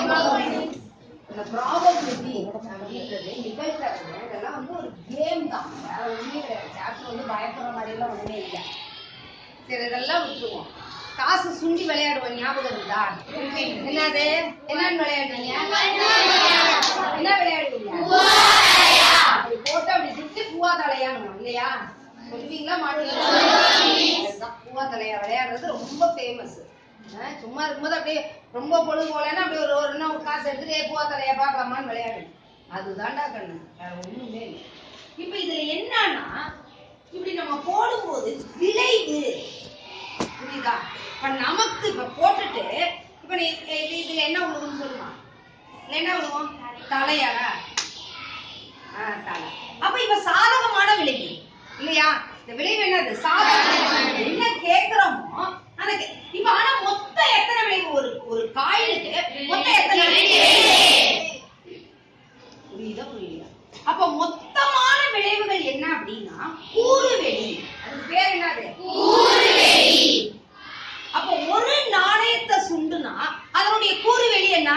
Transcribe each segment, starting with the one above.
இந்த ப்ராபபிலிட்டி அப்படின்றது நிகழ்த்தது இதெல்லாம் வந்து ஒரு கேம் தான், வேற ஒண்ணுமே கிடையாது. சாப்டர் வந்து பயப்படுற மாதிரி எல்லாம் ஒண்ணுமே இல்லை. சரி, இதெல்லாம் விட்டுருவோம். காசு சுண்டி விளையாடுவோம், ஞாபகம் இருந்தா? என்னது என்னன்னு விளையாடுவீங்க? என்ன விளையாடுவீங்க? அப்படி போட்டு அப்படி சுத்தி பூவா தலையான்னு இல்லையா சொல்லுவீங்களா மாட்டீங்களா? பூவா தலையா விளையாடுறது ரொம்ப ஃபேமஸ். சும்மா இருக்கும்போது அப்படியே ரொம்ப பொழுது போலன்னா அப்படியே ஒரு காசு எடுத்துட்டு பூவா தலையா பார்க்கலாமான்னு விளையாடுங்க. அதுதான்டா கண்ணு, வேற ஒண்ணுமே இல்லை. இப்ப இதுல என்னன்னா இப்படி நம்ம போடும்போது விளைவு புரியுதா? இப்ப நமக்கு இப்ப போட்டுட்டு இப்ப நீ இதுல என்ன விழுவுன்னு சொல்லுமா? என்ன விழுவோம்? தலையா? தலை. அப்ப இப்ப சாதகமான விளைவு இல்லையா? இந்த விளைவு என்னது? சாதகமான. என்ன கேட்கிறோமோ எனக்கு இப்ப ஆனா மொத்தம் எத்தனை விளைவு? ஒரு காயினுக்கு மொத்தம் எத்தனை விளைவு? புரியுதா புரியலையா? அப்ப மொத்தமான விளைவுகள் என்ன அப்படின்னா கூறுவெளி. அதுக்கு பேர் என்னது? கூறுவெளி. அப்ப ஒரு நாணயத்தை சுண்டுனா அதனுடைய கூறுவெளி என்ன?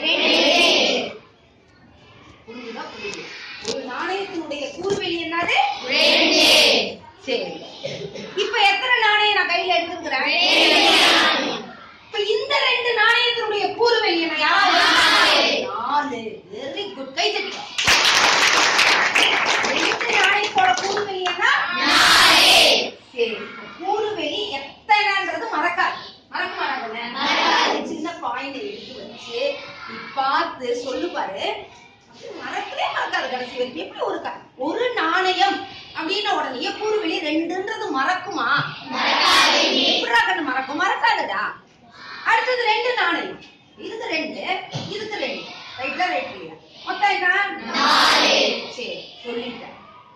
புரியுதா புரியுது? ஒரு நாணயத்தினுடைய கூறுவெளி என்னது? சரி, இப்ப எத்தனை நாணயம் நான் கையில எடுத்துக்கிறேன்? இப்ப இந்த ரெண்டு நாணயத்தினுடைய கூறுவெளி என்ன? யாராவது? 4. வெரி குட், கை தட்டி. ரெண்டு நாணயத்தோட கூறுவெளி என்ன? 4. சரி, கூறுவெளி எத்தனைன்றது மறக்காது. மறக்க மாட்டாங்க. சின்ன காயினை எடுத்து வச்சு பார்த்து சொல்லு பாரு, மறக்கவே மறக்காது கடைசி வரைக்கும். எப்படி ஒரு நாணயம் அப்படின்ன உடனே கூறுவெளி 2ன்றது மறக்குமா? எப்படா கண்ணு மறக்கும்? மறக்காதுடா. அடுத்தது 2 நாணயம், இதுக்கு 2 இதுக்கு 2, ரைட்ல ரைட் இல்லையா? மொத்தம் என்ன? 4. சரி, சொல்லிட்டேன்.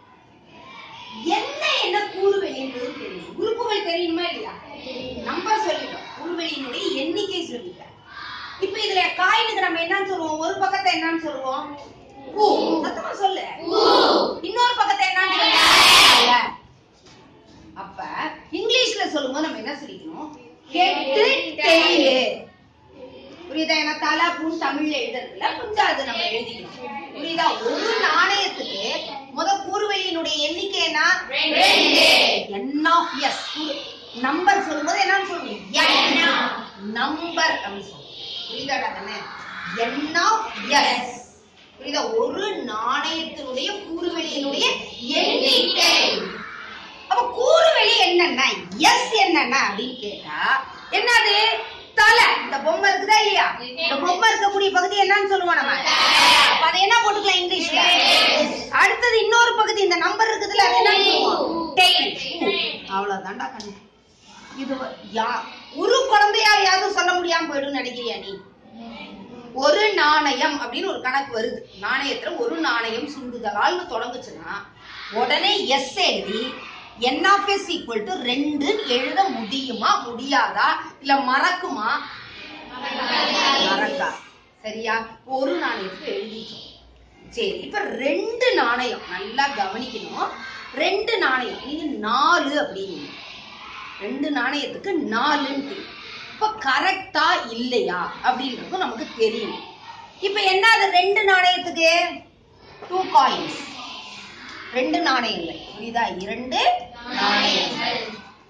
என்ன கூறுவெளின்றது தெரியும். உறுப்புகள் தெரியுமா இல்லையா? நம்பர் சொல்லிட்டோம், கூறுவெளியினுடைய எண்ணிக்கை சொல்லிட்டேன். இப்ப இதுல காயினுக்கு நம்ம என்னன்னு சொல்லுவோம்? ஒரு பக்கத்தை என்னன்னு சொல்லுவோம்? பூ. சத்தமா சொல்லு. இன்னொரு பக்கத்தை என்னன்னு? அப்ப இங்கிலீஷ்ல சொல்லும்போது நம்ம என்ன சொல்லிக்கணும்? Head tail. புரியுதா? ஏன்னா தலை பூன்னு தமிழ்ல எழுதுறதுல கொஞ்சம் அது நம்ம எழுதிக்கணும். புரியுதா? ஒரு நாணயத்துக்கு கூறுவெளியினுடைய எண்ணிக்கை என்ன? 2. N(s). நம்பர் சொல்லும்போது என்னன்னு சொல்லுவீங்க? நம்பர் அப்படின்னு சொல்லுவோம். புரியுதாடா கண்ணு? N(s). புரியுதா? ஒரு நாணயத்தினுடைய கூறுவெளியினுடைய எண்ணிக்கை. அப்ப கூறுவெளி என்னன்னா எஸ் என்னன்னா அப்படின்னு கேட்டா என்னது? தலை. இந்த பொம்மை இருக்குதா இல்லையா? இந்த பொம்மை இருக்கக்கூடிய பகுதி என்னன்னு சொல்லுவோம் நம்ம? அதை என்ன போட்டுக்கலாம் இங்கிலீஷ்ல? அடுத்தது இன்னொரு பகுதி இந்த நம்பர் இருக்குதுல, அது என்ன சொல்லுவோம்? டெயில். அவ்வளவுதான்டா கண்ணு. இது ஒரு குழந்தையாவது சொல்ல முடியாம போயிடும் நினைக்கிறியா நீ? ஒரு நாணயம் அப்படின்னு ஒரு கணக்கு வருது. நாணயத்துல ஒரு நாணயம் சுண்டுதலால்னு தொடங்குச்சுன்னா உடனே எஸ் எழுதி N(s) = 2 எழுத முடியுமா? முடியாதா? இல்ல மறக்குமா? மறக்கா. சரியா? ஒரு நாணயத்துக்கு எழுதிட்டோம். சரி, இப்ப 2 நாணயம் நல்லா கவனிக்கணும். 2 நாணயம் நீங்க 4 அப்படின்னு 2 நாணயத்துக்கு 4. இப்ப கரெக்டா இல்லையா அப்படின்றது நமக்கு தெரியும். இப்ப என்ன? அது 2 நாணயத்துக்கு 2 coins. 2 நாணயங்கள். புரியுதா? 2 நாணயங்கள்.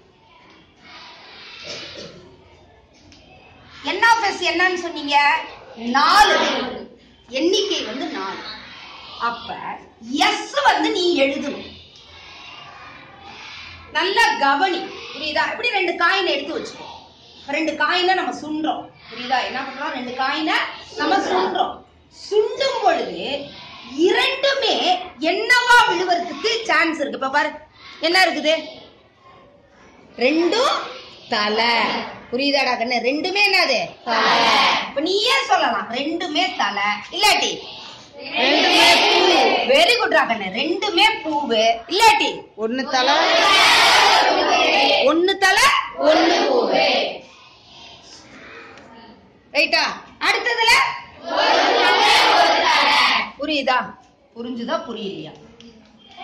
N(s) என்னன்னு சொன்னீங்க? 4. எண்ணிக்கை வந்து 4. அப்ப எஸ் வந்து நீ எழுதணும். நல்லா கவனி. புரியுதா? இப்படி 2 காயின் எடுத்து வச்சுக்கோ. 2 காயினை நம்ம சுண்டுறோம். புரியுதா? என்ன பண்றோம்? 2 காயினை நம்ம சுண்டுறோம். சுண்டும் பொழுது 2மே என்னவா விழுவதற்கு சான்ஸ் இருக்கு. இப்ப பாரு, என்ன இருக்குது? 2 தலை. புரியுதாடா கண்ணு? 2மே என்னது? தலை. இப்ப நீ ஏன் சொல்லலாம் 2மே தலை, இல்லாட்டி 2மே பூ. வெரி குட்ரா கண்ணு. 2மே பூவு, இல்லாட்டி 1 தலை 1 தலை 1 பூவு. ரைட்டா? அடுத்ததுல புரியுதா? புரிஞ்சுதா புரியலையா?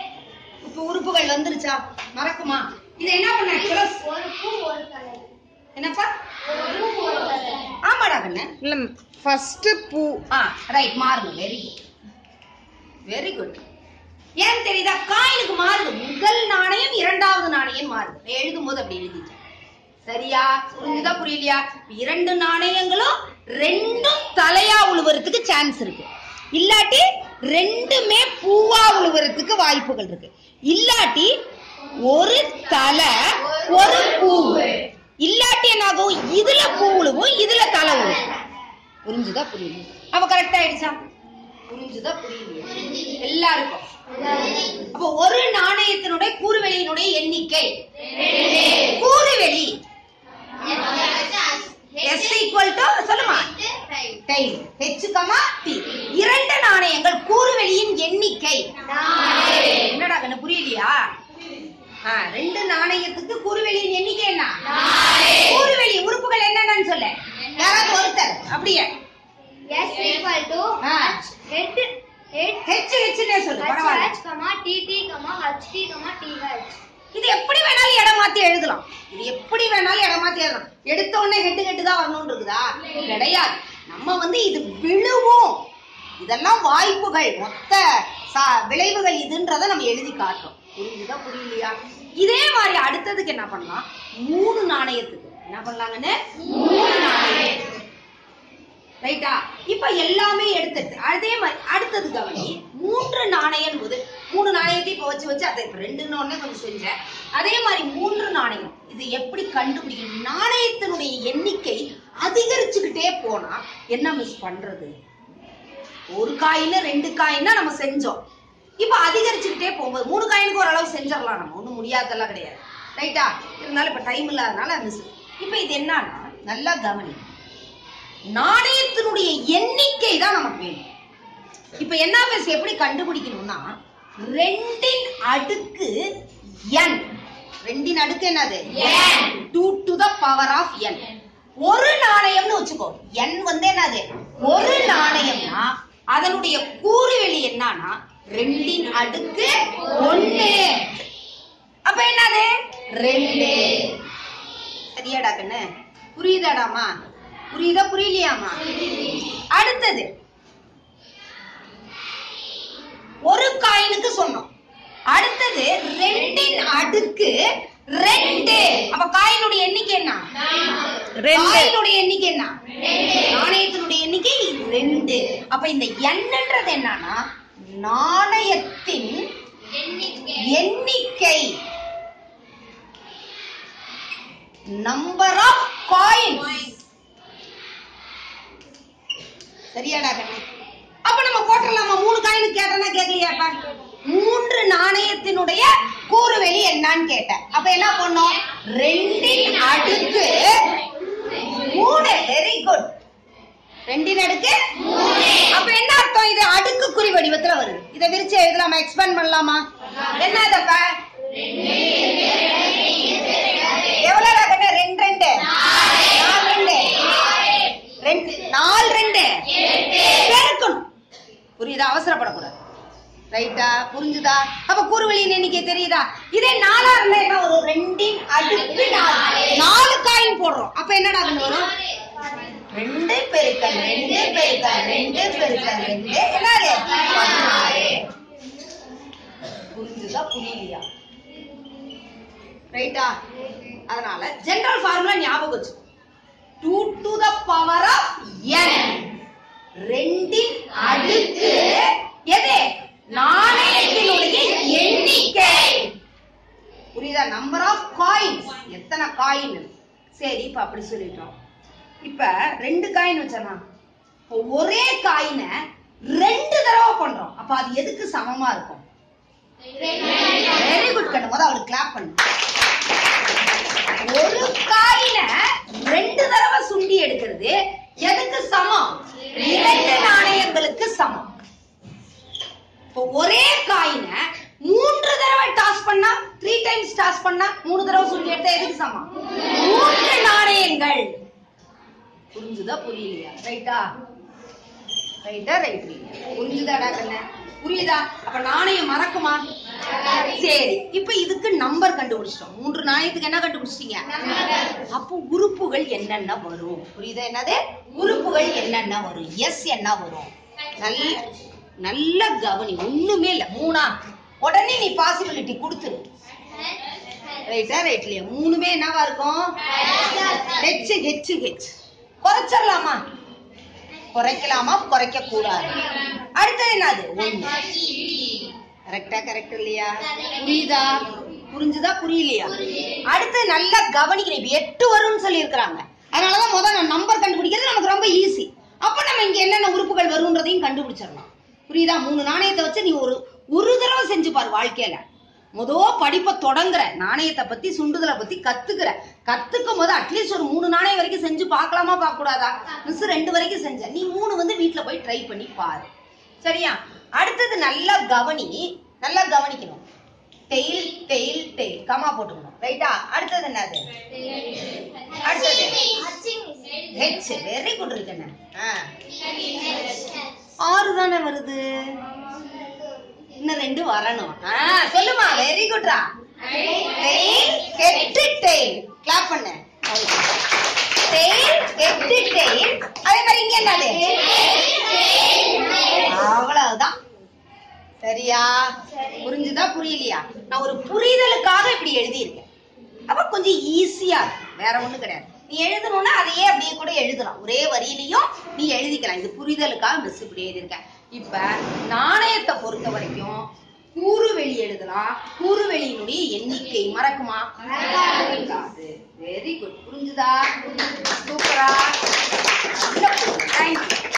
இப்ப உறுப்புகள் வந்துருச்சா? மறக்குமா? இது என்ன பண்ண? ஒரு பூ ஒரு தலை. என்னப்பா? ஆமாடா கண்ணு. இல்ல ஃபர்ஸ்ட் பூ. ரைட், மாறுது. Very good, very good. ஏன் தெரியுதா? காயினுக்கு மாறுது. முதல் நாணயம் இரண்டாவது நாணயம் மாறுது. எழுதும் போது அப்படி எழுதிட்டேன். சரியா? புரிஞ்சுதா புரியலையா? இரண்டு நாணயங்களும் ரெண்டும் தலையா உழுவுறதுக்கு சான்ஸ் இருக்கு. இல்லாட்டி ரெண்டுமே பூவா உழுவுறதுக்கு வாய்ப்புகள் இருக்கு. இல்லாட்டி ஒரு தலை ஒரு பூ. இல்லாட்டி என்னாகும்? இதுல பூ உழுவும், இதுல தலை உழுவும். புரிஞ்சுதா புரியல? அப்ப கரெக்டா ஆயிடுச்சா? புரிஞ்சுதா புரியலையா எல்லாருக்கும்? அப்ப ஒரு நாணயத்தினுடைய கூறுவெளியினுடைய எண்ணிக்கை கூறுவெளி S equal to சொல்லுமா tail H, T. இரண்டு நாணயங்கள் கூறுவெளியின் எண்ணிக்கை. என்னடா கண்ணு புரியலையா? ரெண்டு நாணயத்துக்கு கூறுவெளியின் எண்ணிக்கை என்ன? கூறுவெளி உறுப்புகள் என்னன்னு சொல்ல யாராவது ஒருத்தர். அப்படியே S equal to H னே சொல்லு பரவாயில்லை. TT, HT, TH. இது எப்படி வேணாலும் இடம் மாத்தி எழுதலாம். இது எப்படி வேணாலும் இடம் மாத்தி எழுதலாம். எடுத்த உடனே ஹெட்டு தான் வரணும்னு இருக்குதா? கிடையாது. நம்ம இது விழுவோம். இதெல்லாம் வாய்ப்புகள், மொத்த விளைவுகள் இதுன்றத நம்ம எழுதி காட்டுறோம். புரியுதா புரியலையா? இதே மாதிரி அடுத்ததுக்கு என்ன பண்ணலாம்? 3 நாணயத்துக்கு என்ன பண்ணலாங்கன்னு 3 நாணயம். ரைட்டா? இப்ப எல்லாமே எடுத்துட்டு அதே மாதிரி அடுத்தது கவனி. 3 நாணயம் போது 3 நாணயத்தை இப்ப வச்சு அதை 2ன்னு ஒண்ணே கொஞ்சம் செஞ்சேன். அதே மாதிரி 3 நாணயம். இது எப்படி கண்டுபிடிக்கணும்? நாணயத்தினுடைய எண்ணிக்கை அதிகரிச்சுக்கிட்டே போனா என்ன மிஸ் பண்றது? ஒரு காயின்னு 2 காயின்னா நம்ம செஞ்சோம். இப்ப அதிகரிச்சுக்கிட்டே போகும்போது 3 காயினுக்கு ஓரளவு செஞ்சிடலாம். நம்ம ஒண்ணும் முடியாதெல்லாம் கிடையாது. ரைட்டா? இருந்தாலும் இப்ப டைம் இல்லாதனால மிஸ். இப்ப இது என்னன்னா நல்லா கவனி. நாணயத்தினுடைய எண்ணிக்கை தான் நமக்கு வேணும். இப்ப என்ன மிஸ் எப்படி கண்டுபிடிக்கணும்னா 2ன் அடுக்கு n. 2ன் அடுக்கு என்னது? n. 2 to the power of n. ஒரு நாணயம்னு வச்சுக்கோ. n என்னது? ஒரு நாணயம்னா அதனுடைய கூறுவெளி என்னன்னா 2ன் அடுக்கு 1. அப்ப என்னது? 2. சரியாடா கண்ணு? புரியுதாடாமா? புரியுதா புரியலையாமா? அடுத்தது ஒரு காயினுக்கு சொன்னோம். அடுத்தது 2ன் அடுக்கு 2. அப்ப காயினுடைய எண்ணிக்கை என்ன? காயினுடைய எண்ணிக்கை என்ன? நாணயத்தினுடைய எண்ணிக்கை 2. அப்ப இந்த என்னன்றது என்னன்னா நாணயத்தின் எண்ணிக்கை. Number of coins. சரியாடா கண்ணு? அப்ப நம்ம போட்டுடலாமா? 3 காயினுக்கு கேட்டனா கேட்கலையாப்பா? 3 நாணயத்தினுடைய கூறுவெளி என்னன்னு கேட்டேன். அப்ப என்ன பண்ணோம்? 2ன் அடுக்கு 3. Very good. 2ன் அடுக்கு 3. அப்ப என்ன அர்த்தம்? இது அடுக்கு குறி வடிவத்துல வருது. இதை விரிச்சு எழுதலாமா? எக்ஸ்பேண்ட் பண்ணலாமா? என்ன இதப்ப எவ்வளவு கண்ணு? 2 2 4 2 பெருக்கணும். புரியுதா? அவசரப்படக்கூடாது. ரைட்டா? புரிஞ்சுதா? அப்ப கூறுவெளியின் எண்ணிக்கை தெரியுதா? இதே 4 இருந்தா என்ன வரும்? 2ன் அடுக்கு 4 காயின் போடுறோம். அப்ப என்னடா வரும்? 2 பெருக்கல் 2 பெருக்கல் 2 பெருக்கல் 2 என்னது? 16. புரிஞ்சுதா புரியலையா? ரைட்டா? அதனால ஜெனரல் ஃபார்முலா ஞாபகம் வச்சு 2 to the power of n. 2ன் அடுக்கு எது? நாணயத்தினுடைய எண்ணிக்கை. புரியுதா? Number of coins. எத்தனை காயின்? சரி, இப்ப அப்படி சொல்லிட்டோம். இப்ப 2 காயின் வச்சோம்னா ஒரே காயினை 2 தடவை பண்றோம். அப்ப அது எதுக்கு சமமா இருக்கும்? வெரி குட் கண்ணு. முதல்ல அவளுக்கு கிளாப் பண்ணு. ஒரு காயினை 2 தடவை சுண்டி எடுக்கிறது எதுக்கு சமம்? 2 நாணயங்களுக்கு சமம். ஒரே காயினை 3 தடவை டாஸ் பண்ணா 3 டைம்ஸ் டாஸ் பண்ணா 3 தடவை சுண்டி எடுத்தா எதுக்கு சமம்? 3 நாணயங்கள். புரிஞ்சுதா புரியலையா? ரைட்டா? ரைட்டா ரைட். புரிஞ்சுதாடா கண்ணு? புரியுதா? அப்ப நாணயம் மறக்குமா? சரி, இப்ப இதுக்கு நம்பர் கண்டுபிடிச்சிட்டோம். 3 நாணயத்துக்கு என்ன கண்டுபிடிச்சிட்டீங்க? அப்போ உறுப்புகள் என்னென்ன வரும்? புரியுதா? என்னது உறுப்புகள் என்னென்ன வரும்? எஸ் என்ன வரும்? நல்ல கவனி. ஒண்ணுமே இல்ல. 3ஆ உடனே நீ பாசிபிலிட்டி கொடுத்துரு. ரைட்டா? ரைட் இல்லையா? 3மே என்னவா இருக்கும்? H H H. குறைச்சிடலாமா? குறைக்கலாமா? குறைக்க கூடாது. அடுத்தது என்னது? 1. கரெக்டா? கரெக்ட் இல்லையா? புரியுதா? புரிஞ்சுதா? புரியலையா? அடுத்து நல்லா கவனிக்கிறேன். 8 வரும்னு சொல்லி இருக்கிறாங்க. அதனாலதான் முதல்ல நான் நம்பர் கண்டுபிடிக்கிறது நமக்கு ரொம்ப ஈஸி. அப்ப நம்ம இங்க என்னென்ன உறுப்புகள் வரும்ன்றதையும் கண்டுபிடிச்சிடலாம். புரியுதா? 3 நாணயத்தை வச்சு நீ ஒரு தடவை செஞ்சு பாரு. வாழ்க்கையில படிப்பை தொடங்குற, நாணயத்தை பத்தி சுண்டுதலை பத்தி கத்துக்கும் போது அட்லீஸ்ட் ஒரு 3 நாணயம் வரைக்கும் செஞ்சு பார்க்கலாமா பார்க்க கூடாதா? மிஸ் 2 வரைக்கும் செஞ்ச, நீ 3 வந்து வீட்டுல போய் ட்ரை பண்ணி பாரு. சரியா? அடுத்தது நல்லா கவனிக்கணும். டெயில் டெயில் டெயில் கமா போட்டுக்கணும். ரைட்டா? அடுத்தது என்னது? அடுத்தது ஹெச். வெரி குட் இருக்குன்னு. 6 தானே வருது. இன்னும் 2 வரணும். சொல்லுமா. வெரி குட்ரா. Tail head tail. கிளாப் பண்ணு. Tail head tail. அதே மாதிரி இங்க என்னது? அவ்வளவுதான். சரியா? புரிஞ்சுதா? புரியலையா? நான் ஒரு புரிதலுக்காக இப்படி எழுதியிருக்கேன். அப்ப கொஞ்சம் ஈஸியா இருக்கும். வேற ஒண்ணும் கிடையாது. நீ எழுதணும்னா அதையே அப்படியே கூட எழுதலாம். ஒரே வரியிலையும் நீ எழுதிக்கலாம். இது புரிதலுக்காக மிஸ் இப்படி எழுதியிருக்கேன். இப்ப நாணயத்தை பொறுத்த வரைக்கும் கூறுவெளி எழுதலாம். கூறுவெளியினுடைய எண்ணிக்கை மறக்குமா? Very good. புரிஞ்சுதா? சூப்பரா. தேங்க்யூ.